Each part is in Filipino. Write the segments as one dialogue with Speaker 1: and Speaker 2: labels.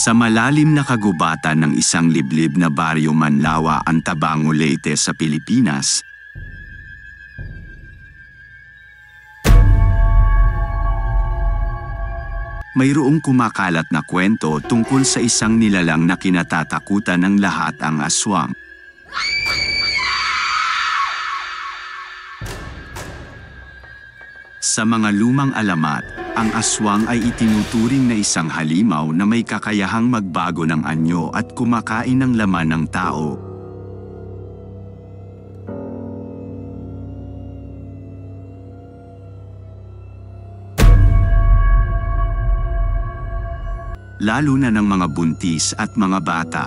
Speaker 1: Sa malalim na kagubatan ng isang liblib na baryo Manlawa, Antabango, Leyte sa Pilipinas, mayroong kumakalat na kwento tungkol sa isang nilalang na kinatatakutan ng lahat, ang aswang. Sa mga lumang alamat, ang aswang ay itinuturing na isang halimaw na may kakayahang magbago ng anyo at kumakain ng laman ng tao. Lalo na ng mga buntis at mga bata.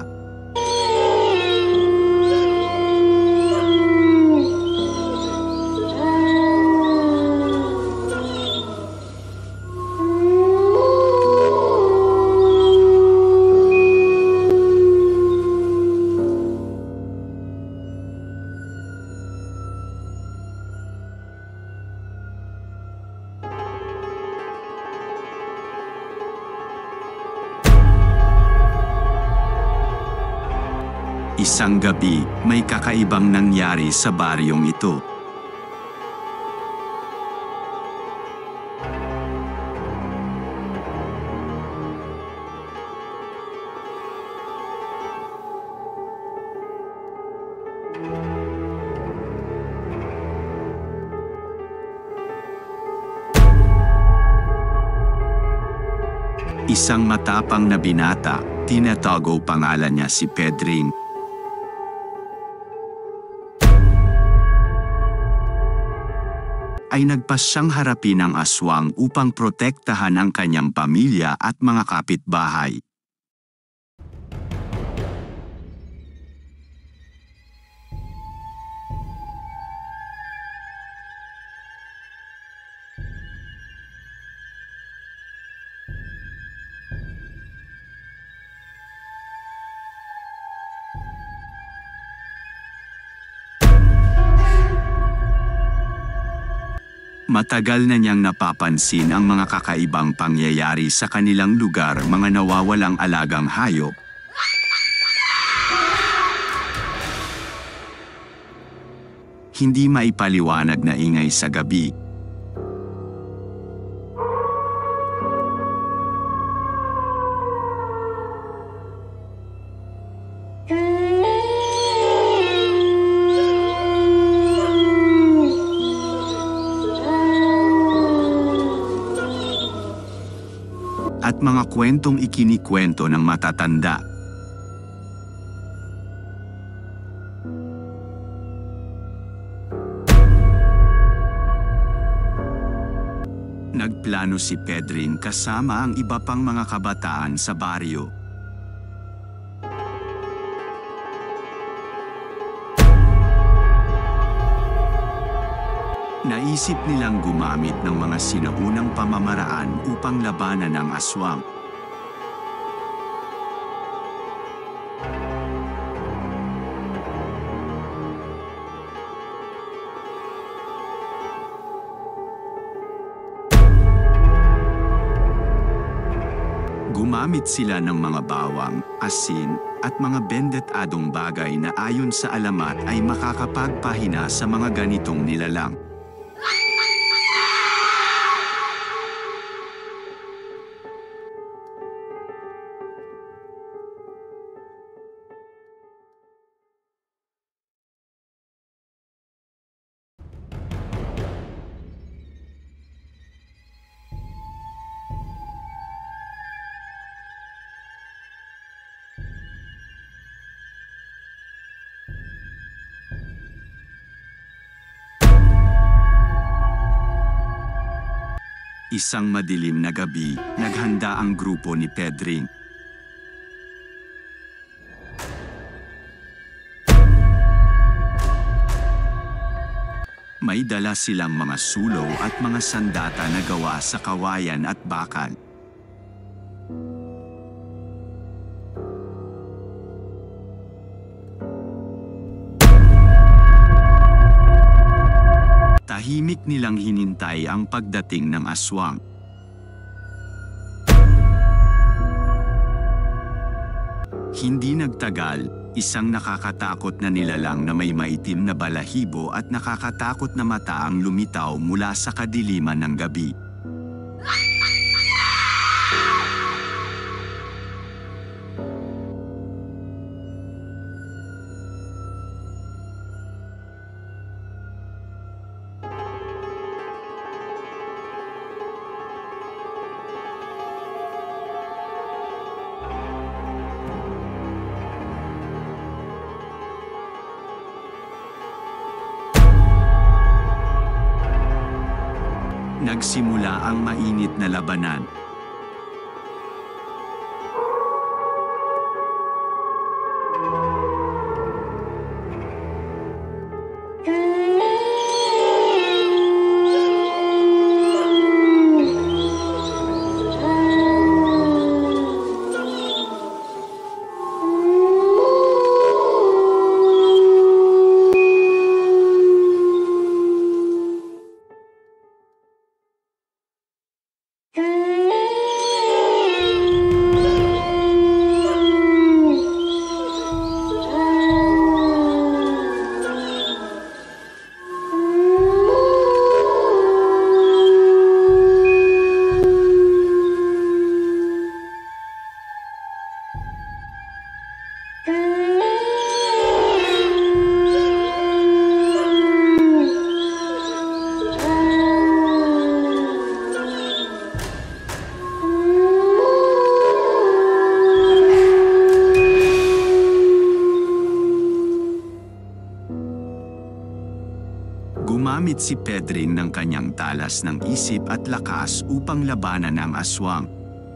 Speaker 1: Isang gabi, may kakaibang nangyari sa baryong ito. Isang matapang na binata, tinatago pangalan niya si Pedring, ay nagpasyang harapin ang aswang upang protektahan ang kanyang pamilya at mga kapitbahay. Matagal na niyang napapansin ang mga kakaibang pangyayari sa kanilang lugar, mga nawawalang alagang hayop, hindi maipaliwanag na ingay sa gabi, at mga kwentong ikinikwento ng matatanda. Nagplano si Pedring kasama ang iba pang mga kabataan sa baryo. Naisip nilang gumamit ng mga sinaunang pamamaraan upang labanan ang aswang. Gumamit sila ng mga bawang, asin, at mga bendetadong bagay na ayon sa alamat ay makakapagpahina sa mga ganitong nilalang. Isang madilim na gabi, naghanda ang grupo ni Pedring. May dala silang mga sulong at mga sandata na gawa sa kawayan at bakal. Tahimik nilang hinintay ang pagdating ng aswang. Hindi nagtagal, isang nakakatakot na nilalang na may maitim na balahibo at nakakatakot na mata ang lumitaw mula sa kadiliman ng gabi. Nagsimula ang mainit na labanan. Gumamit si Pedring ng kanyang talas ng isip at lakas upang labanan ang aswang.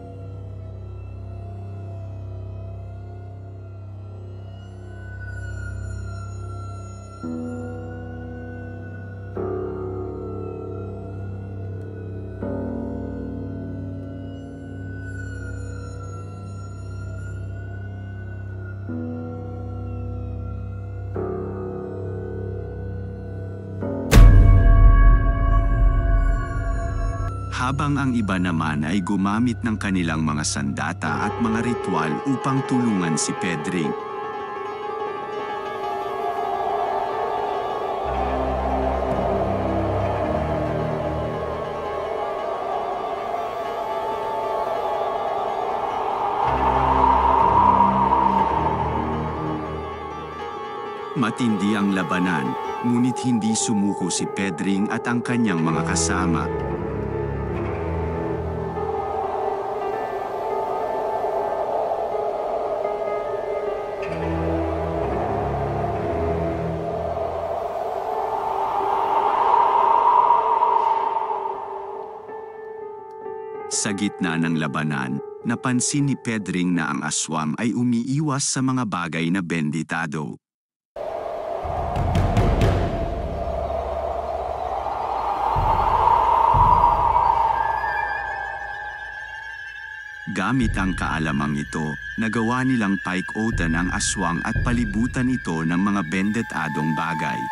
Speaker 1: Habang ang iba naman ay gumamit ng kanilang mga sandata at mga ritual upang tulungan si Pedring. Matindi ang labanan, ngunit hindi sumuko si Pedring at ang kanyang mga kasama. Sa gitna ng labanan, napansin ni Pedring na ang aswang ay umiiwas sa mga bagay na benditado. Gamit ang kaalamang ito, nagawa nilang paikotan ang aswang at palibutan ito ng mga bendetadong bagay.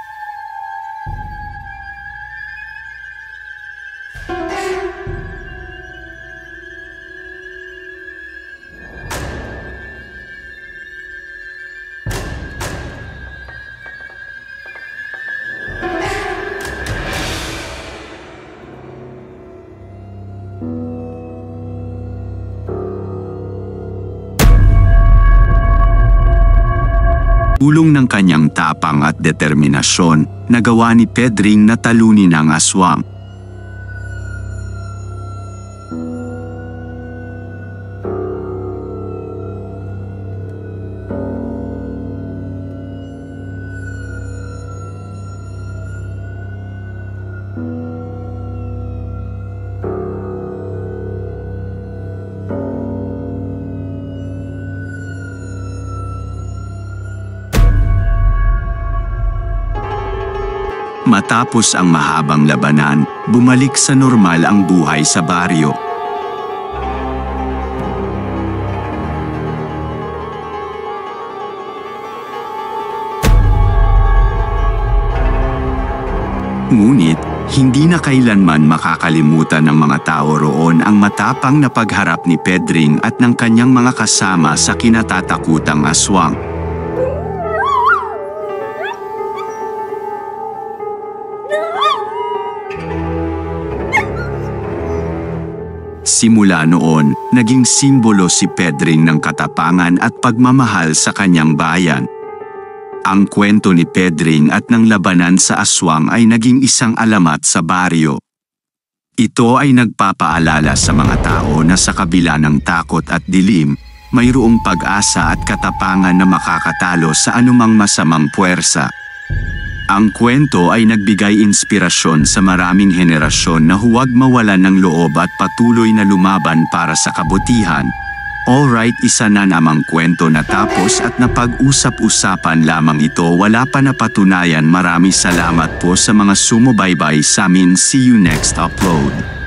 Speaker 1: Tulong ng kanyang tapang at determinasyon, nagawa ni Pedring na talunin ang aswang. Matapos ang mahabang labanan, bumalik sa normal ang buhay sa baryo. Ngunit, Hindi na kailanman makakalimutan ng mga tao roon ang matapang na pagharap ni Pedring at ng kanyang mga kasama sa kinatatakutang aswang. Simula noon, naging simbolo si Pedring ng katapangan at pagmamahal sa kanyang bayan. Ang kwento ni Pedring at ng labanan sa aswang ay naging isang alamat sa baryo. Ito ay nagpapaalala sa mga tao na sa kabila ng takot at dilim, mayroong pag-asa at katapangan na makakatalo sa anumang masamang puwersa. Ang kwento ay nagbigay inspirasyon sa maraming henerasyon na huwag mawalan ng loob at patuloy na lumaban para sa kabutihan. Alright, isa na namang kwento natapos at napag-usap-usapan lamang ito, wala pa napatunayan. Maraming salamat po sa mga sumubaybay sa amin. See you next upload.